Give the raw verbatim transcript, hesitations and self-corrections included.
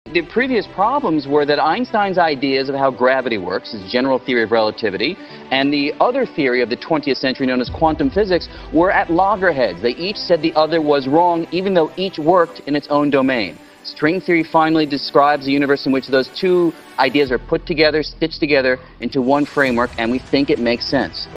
The previous problems were that Einstein's ideas of how gravity works, his general theory of relativity, and the other theory of the twentieth century known as quantum physics were at loggerheads. They each said the other was wrong, even though each worked in its own domain. String theory finally describes a universe in which those two ideas are put together, stitched together into one framework, and we think it makes sense.